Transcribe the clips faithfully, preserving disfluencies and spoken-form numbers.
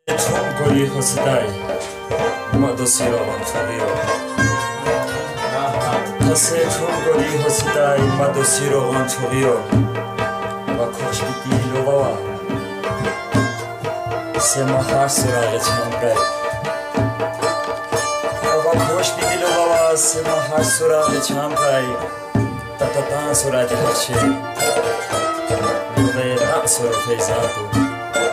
총거리 허스다이 마도시로 원초리요 하세 총거리 허스다이 마도시로 원초리요 마코시티 로바와 세마하스라게 참가이 마코시티 로바와 세마하스라게 참가이 따따따 소라게 하시 로베 딱소로 페이자도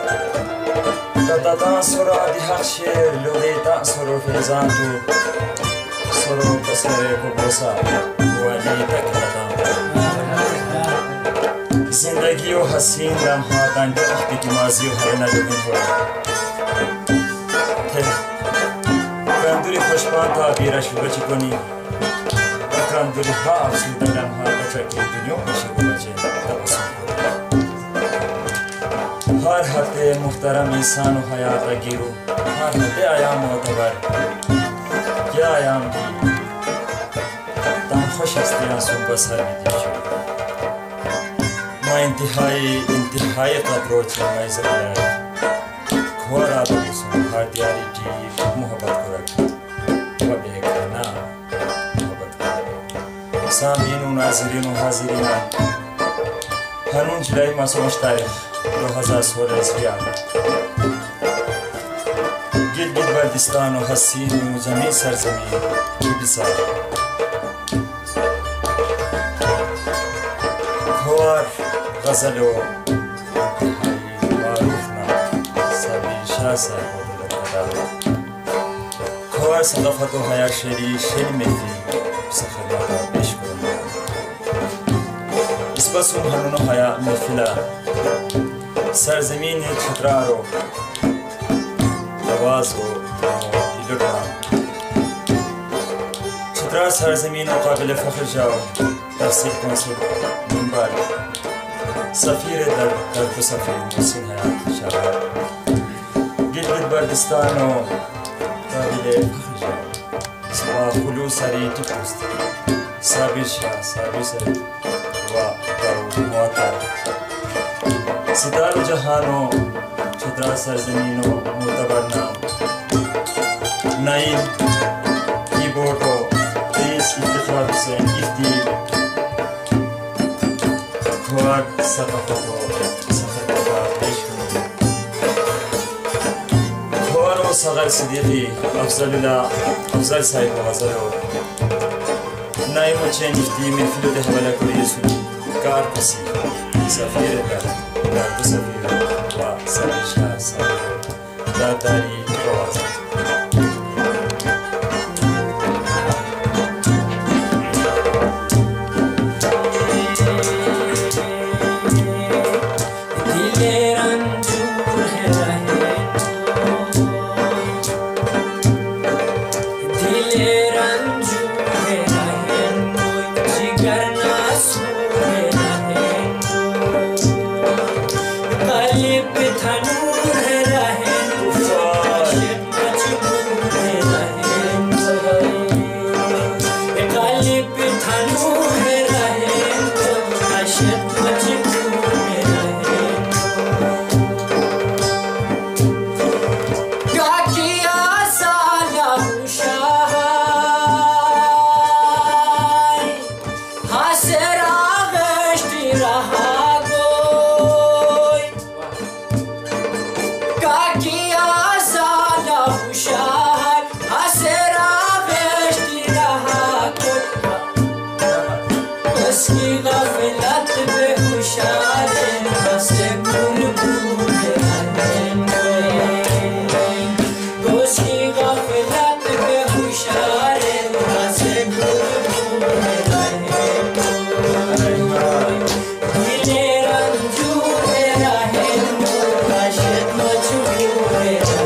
Tata sora di haksher logeta soro fezantu soro pasare ko bosa wali takata zindagi o hasin ram hatan ke akhti ki mazi o harna login ho kanduri khoshpanta bira shubachi koni kanduri ha sudalam ha chaki dunyo shi bache tabassum हर हफ्ते मुख्तरम इंसान हयात गिरो हर हफ्ते आयाम मोतबर क्या आयाम की तम खुश हस्तियाँ सुबह सर में दीशो मैं इंतहाई इंतहाई कदरों से मैं ज़रा खोरा दोस्तों हर दियारी की मोहब्बत को रख वबे करना मोहब्बत कर सामीन नाज़रीन हाज़रीन हनुन जुलाई मासूम तारीख दो हज़ार सोलह ईस्वी गिलगित बल्तिस्तान और हसीन जमी सरजमी की बिसार खोर गज़लो मारूफ ना सभी शाह साहब खोर सदाफत और हया शेरी शेर में थी सफर का पेश करूँगा इस बस हनुन हया महफिला सरजमीन छतरारो आवाज हो इलुटा छतरा सरजमीन काबिल फख्र जाओ तफसीर कौंसिल मुंबई सफीर दर दर सफीर मुहसिन हयात शाह गिलगित बल्तिस्तान काबिल फख्र जाओ सवा खुलू सरी टिपुस्त साबिर शाह साबिर सरी वा दाऊ मुआता सितारो जहानो छतरा सरजमीनो मोतबर नाम नाइम कीबोर्डो तेज इत्तिखाद हुसैन इफ्ती खुआक सकाफतो सफर का पेश खुआरो सगर सिद्दीकी अफजलुल्लाह अफजल साहिब वज़रो नाइम चेन इफ्ती में फिलो हवाला करिए सुनी कार पसी सफीर का Dado Safira, wa Sabisha Safira, Dadari Kawaza. Yeah.